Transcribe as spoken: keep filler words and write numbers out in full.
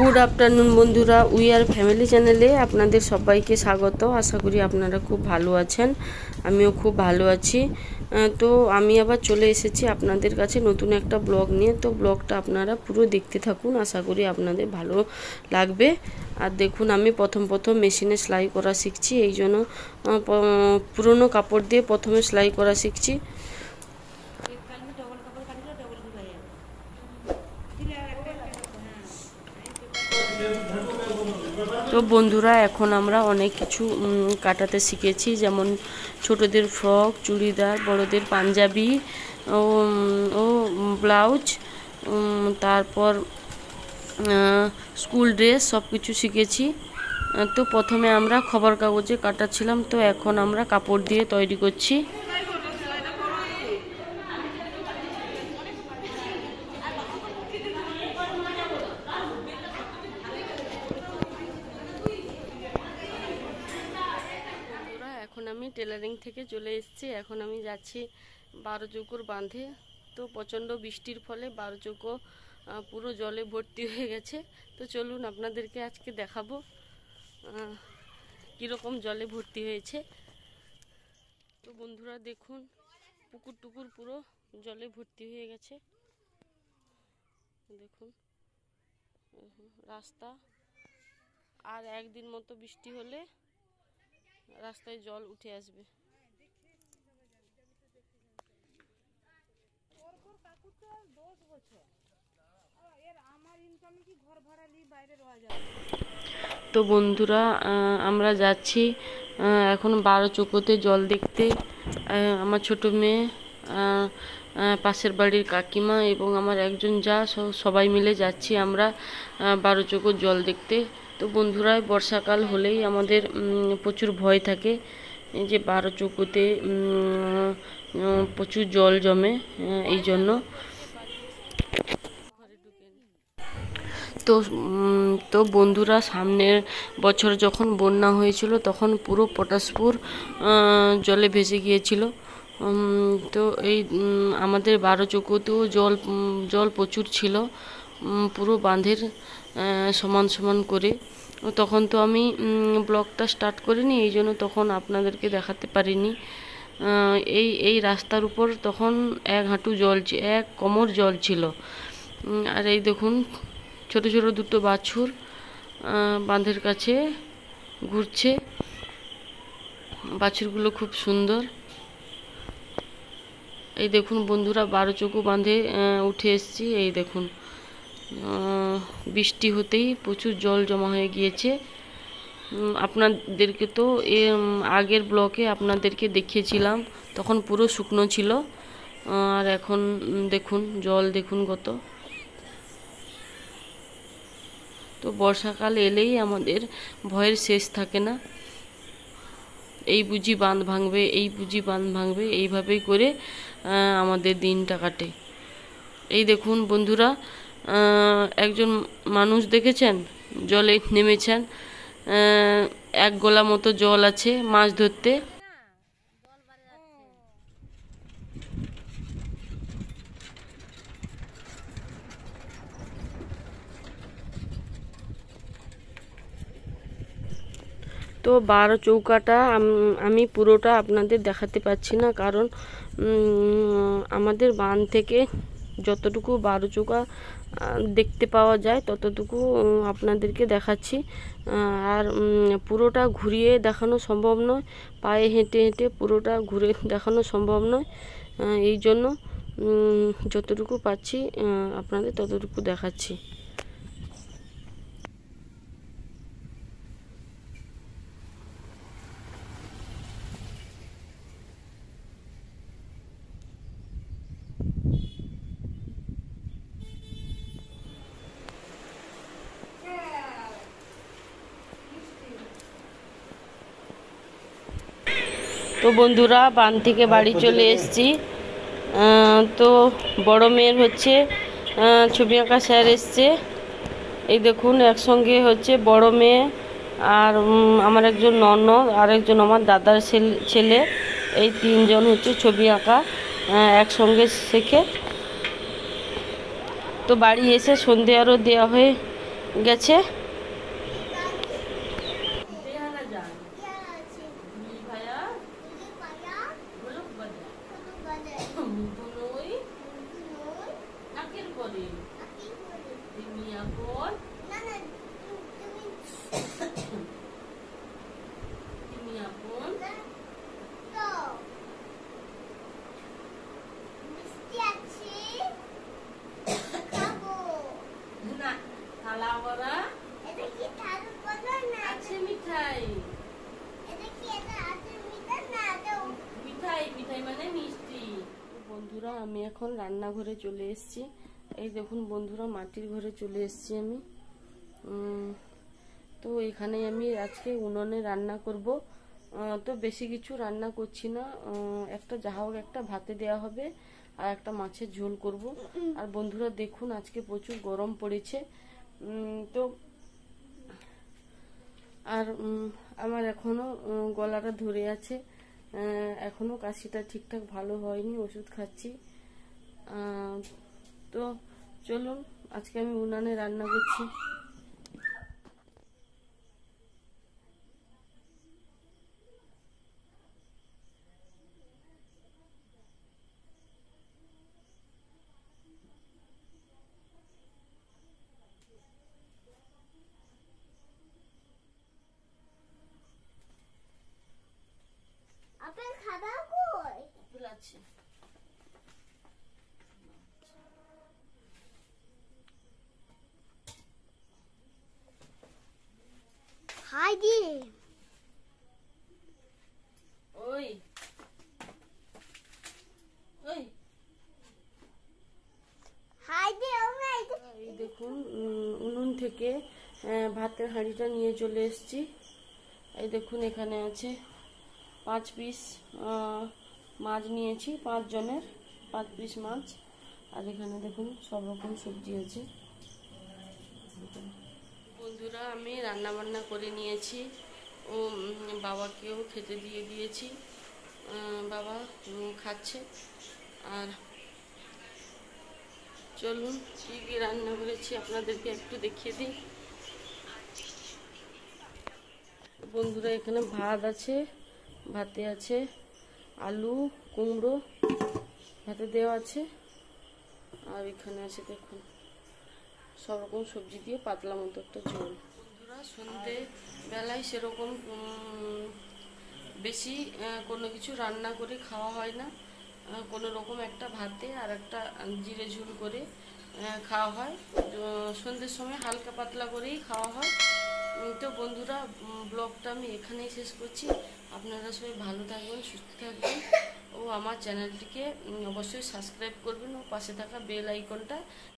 Good afternoon বন্ধুরা, we are family চ্যানেলে আপনাদের সবাইকে স্বাগত। আশা করি আপনারা খুব ভালো আছেন, আমিও খুব ভালো আছি। তো আমি আবার চলে এসেছি আপনাদের কাছে নতুন একটা ব্লগ নিয়ে। তো ব্লগটা আপনারা পুরো দেখতে থাকুন, আশা করি আপনাদের ভালো লাগবে। আর দেখুন, আমি প্রথম প্রথম মেশিনে সেলাই করা শিখছি, এই জন্য পুরনো কাপড় দিয়ে প্রথমে সেলাই করা শিখছি। তো বন্ধুরা, এখন আমরা অনেক কিছু কাটাতে শিখেছি, যেমন ছোটদের ফ্রক, চুড়িদার, বড়দের পাঞ্জাবি ও ও ব্লাউজ, তারপর স্কুল ড্রেস সব কিছু শিখেছি। তো প্রথমে আমরা খবর কাগজে কাটাচ্ছিলাম, তো এখন আমরা কাপড় দিয়ে তৈরি করছি। এখন আমি টেলারিং থেকে চলে এসেছি, এখন আমি যাচ্ছি বারো চৌকোর বাঁধে। তো প্রচণ্ড বৃষ্টির ফলে বারো চৌকো পুরো জলে ভর্তি হয়ে গেছে। তো চলুন আপনাদেরকে আজকে দেখাবো কীরকম জলে ভর্তি হয়েছে। তো বন্ধুরা দেখুন, পুকুর টুকুর পুরো জলে ভর্তি হয়ে গেছে। দেখুন রাস্তা, আর একদিন মতো বৃষ্টি হলে রাস্তায় জল উঠে আসবে। তো বন্ধুরা, আমরা যাচ্ছি এখন বারো চৌকোতে জল দেখতে। আমার ছোট মেয়ে, পাশের বাড়ির কাকিমা এবং আমার একজন যা, সবাই মিলে যাচ্ছি আমরা বারো চৌকোর জল দেখতে। তো বন্ধুরা, বর্ষাকাল হলেই আমাদের প্রচুর ভয় থাকে যে বারো চৌকোতে প্রচুর জল জমে, এই জন্য। তো তো বন্ধুরা, সামনের বছর যখন বন্যা হয়েছিল তখন পুরো পটাশপুর জলে ভেসে গিয়েছিল। তো এই আমাদের বারো চৌকোতেও জল জল প্রচুর ছিল, পুরো বাঁধের সমান সমান করে। তখন তো আমি ব্লগটা স্টার্ট করিনি, এই জন্য তখন আপনাদেরকে দেখাতে পারিনি। এই এই রাস্তার উপর তখন এক হাঁটু জল, এক কোমর জল ছিল। আর এই দেখুন, ছোট ছোট দুটো বাছুর বাঁধের কাছে ঘুরছে। বাছুরগুলো খুব সুন্দর। এই দেখুন বন্ধুরা, বারো চৌকো বাঁধে উঠে এসেছি। এই দেখুন, বৃষ্টি হতেই প্রচুর জল জমা হয়ে গিয়েছে। আপনাদেরকে তো আগের ব্লকে আপনাদেরকে দেখিয়েছিলাম, তখন পুরো শুকনো ছিল। আর এখন দেখুন জল, দেখুন কত। তো বর্ষাকাল এলেই আমাদের ভয়ের শেষ থাকে না। এই বুঝি বাঁধ ভাঙবে, এই বুঝি বাঁধ ভাঙবে, এইভাবেই করে আমাদের দিনটা কাটে। এই দেখুন বন্ধুরা, একজন মানুষ দেখেছেন জলে নেমেছেন, এক গোলা মতো জল আছে মাছ ধরতে। তো বারো চৌকাটা আমি পুরোটা আপনাদের দেখাতে পাচ্ছি না, কারণ আমাদের বাঁধ থেকে যতটুকু বারো চৌকা দেখতে পাওয়া যায় ততটুকু আপনাদেরকে দেখাচ্ছি। আর পুরোটা ঘুরিয়ে দেখানো সম্ভব নয়, পায়ে হেঁটে হেঁটে পুরোটা ঘুরে দেখানো সম্ভব নয়। এই জন্য যতটুকু পাচ্ছি আপনাদের ততটুকু দেখাচ্ছি। তো বন্ধুরা, বাঁধ থেকে বাড়ি চলে এসেছি। তো বড় মেয়ের হচ্ছে ছবি আঁকা স্যার এসছে। এই দেখুন, একসঙ্গে হচ্ছে বড় মেয়ে আর আমার একজন ননদ আর একজন আমার দাদার ছেলে, এই তিনজন হচ্ছে ছবি আঁকা একসঙ্গে শেখে। তো বাড়ি এসে সন্ধে আরও দেওয়া হয়ে গেছে। বন্ধুরা আমি এখন রান্নাঘরে চলে এসেছি। এই দেখুন বন্ধুরা মাটির ঘরে চলে এসেছি আমি। তো এখানে আমি আজকে উনুনে রান্না করব। তো বেশি কিছু রান্না করছি না, একটা যা হোক একটা ভাতে দেওয়া হবে আর একটা মাছের ঝোল করব। আর বন্ধুরা দেখুন আজকে প্রচুর গরম পড়েছে। তো আর আমার এখনো গলাটা ধরে আছে, এখনো কাশিটা ঠিকঠাক ভালো হয়নি, ওষুধ খাচ্ছি। তো চলুন আজকে আমি উনানে রান্না করছি। আপেল খাবা কই? আপেল আছে। হাইদি ওই ওই হাইদি ওমা এই দেখুন উনুন থেকে ভাতের হাঁড়িটা নিয়ে চলে এসেছি। এই দেখুন এখানে আছে পাঁচ পিস মাছ নিয়েছি, পাঁচ জনের পাঁচ পিস মাছ। আর এখানে দেখুন সব রকম সবজি আছে। বন্ধুরা আমি রান্না বান্না করে নিয়েছি ও বাবাকেও খেতে দিয়ে দিয়েছি, বাবা খাচ্ছে। আর চলুন কী কী রান্না করেছি আপনাদেরকে একটু দেখিয়ে দিই। বন্ধুরা এখানে ভাত আছে, ভাতে আছে আলু কুমড়ো ভাতে দেওয়া আছে। আর এখানে আছে দেখুন সব রকম সবজি দিয়ে পাতলা মতো একটা ঝোল। বন্ধুরা সন্ধ্যে বেলায় সেরকম বেশি কোনো কিছু রান্না করে খাওয়া হয় না, কোনো রকম একটা ভাতে আর একটা জিরে ঝোল করে খাওয়া হয়। সন্ধ্যের সময় হালকা পাতলা করেই খাওয়া হয়। তো বন্ধুরা ব্লগটা আমি এখানেই শেষ করছি। আপনারা সবাই ভালো থাকবেন, সুস্থ থাকবেন ও আমার চ্যানেলটিকে অবশ্যই সাবস্ক্রাইব করবেন ও পাশে থাকা বেল আইকনটা